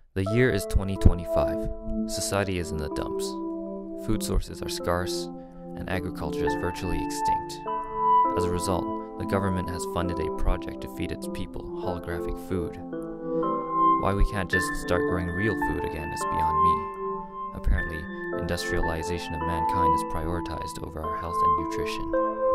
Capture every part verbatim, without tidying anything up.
The year is twenty twenty-five. Society is in the dumps. Food sources are scarce, and agriculture is virtually extinct. As a result, the government has funded a project to feed its people holographic food. Why we can't just start growing real food again is beyond me. Apparently, industrialization of mankind is prioritized over our health and nutrition.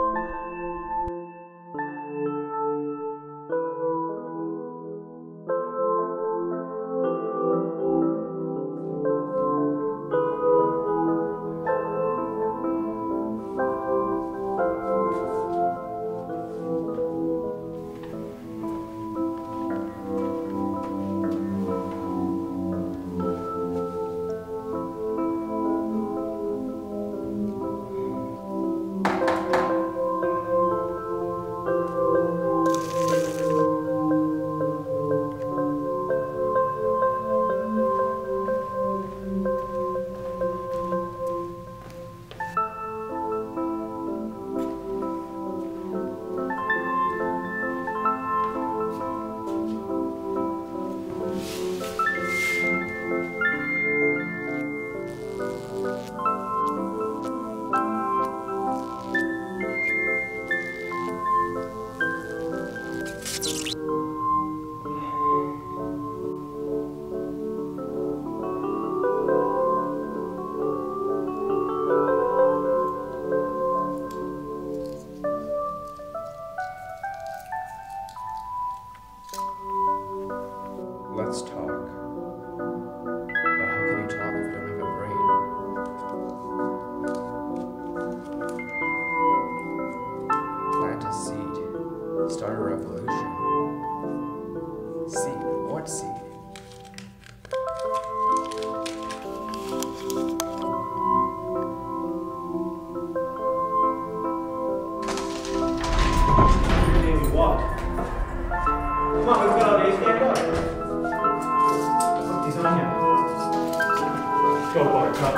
Let's talk. But how can you talk if you don't have a brain? Plant a seed. Start a revolution. Seed? What seed? What? Come on, we've got all day. Stand up. He's on here. Go, Buttercup.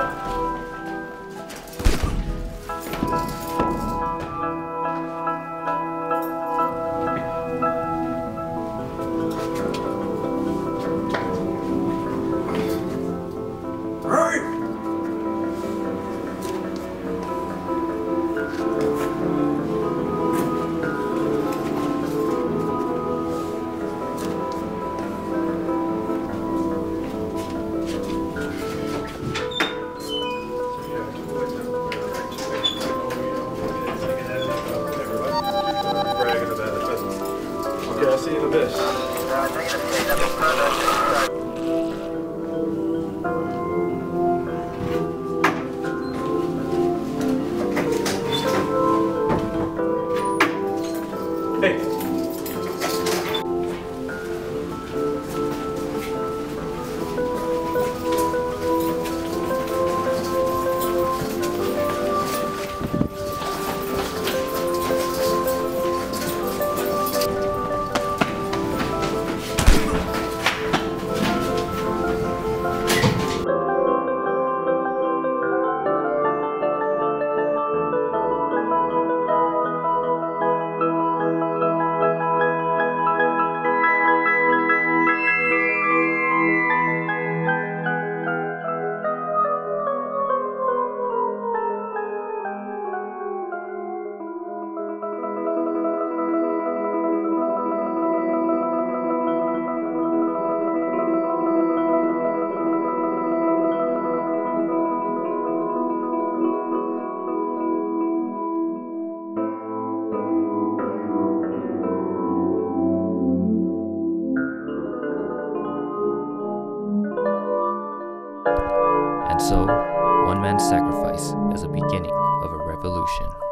Hurry! Okay, I'll see you in a bit. Hey. And so, one man's sacrifice is the beginning of a revolution.